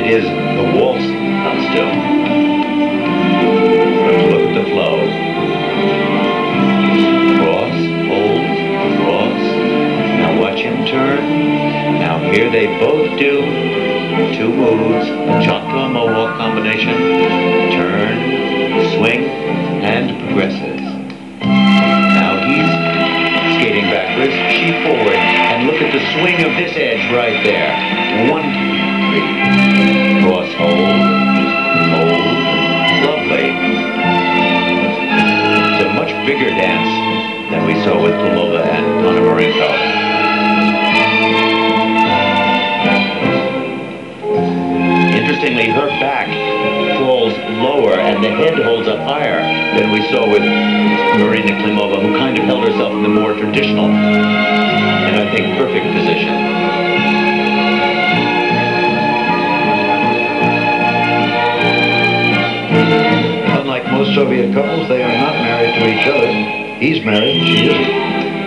is the waltz costume. But look at the flow. Cross, hold, cross. Now watch him turn. Now here they both do 2 moves, a chonka mohawk combination, turn, swing, and progresses. Now he's skating backwards, she forward, and look at the swing of this edge right there. 1, 2, 3. Cross, hold, lovely. It's a much bigger dance than we saw with Pavlova and Ponomarenko. Interestingly, her back falls lower and the head holds up higher than we saw with Marina Klimova, who kind of held herself in the more traditional and I think perfect position. Unlike most Soviet couples, they are not married to each other. He's married, she isn't.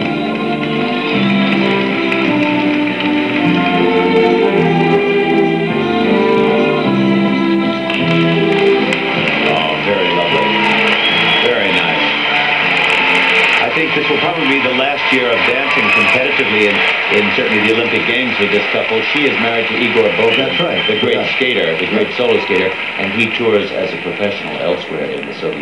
This will probably be the last year of dancing competitively in certainly the Olympic Games with this couple. She is married to Igor Bogan, that's right, the great skater, the great solo skater, and he tours as a professional elsewhere in the Soviet